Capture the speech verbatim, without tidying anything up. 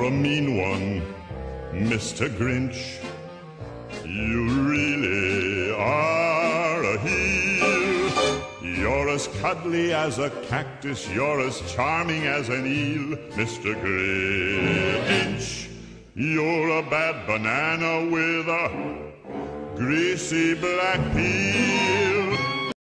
a mean one, Mister Grinch. You really are a heel. You're as cuddly as a cactus, you're as charming as an eel, Mister Grinch. You're a bad banana with a greasy black peel.